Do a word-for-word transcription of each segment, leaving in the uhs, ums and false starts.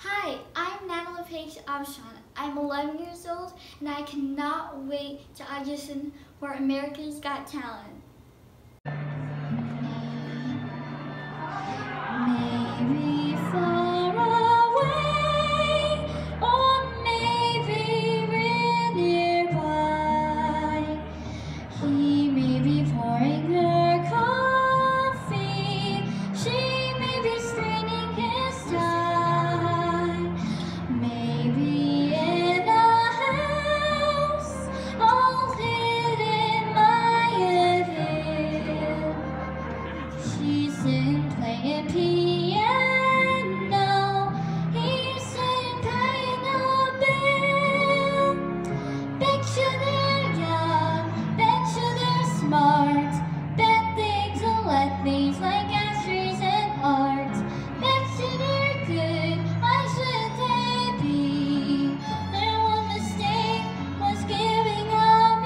Hi, I'm Natalie Paige Armstrong. I'm eleven years old and I cannot wait to audition for America's Got Talent. Maybe far away, or maybe real nearby. He may be pouring her coffee, she may be straining his tie. Maybe in a house all hidden by a hill, she's sitting playing piano, he's sitting paying a bill. Bet you they're young, bet you they're smart, bet things will let things like ashes and art. Bet you they're good, why should they be? Their one mistake was giving up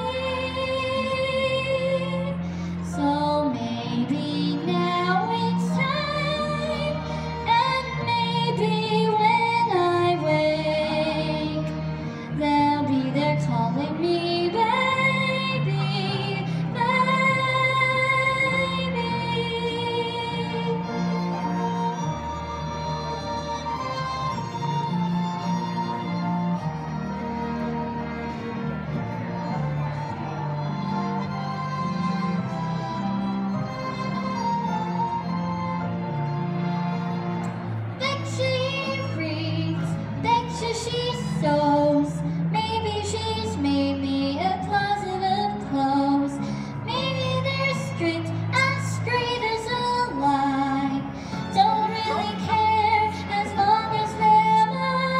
me. So maybe now it's time, and maybe when I wake, they'll be there calling me baby, baby. Bet you he reads, bet you she sews, maybe she's made me a closet of clothes. Maybe they're strict and straight as a line, don't really care as long as they're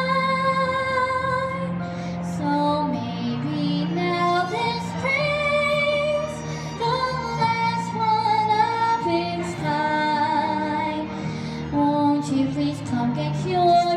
mine. So maybe now this praise the last one of its kind. Won't you please come get your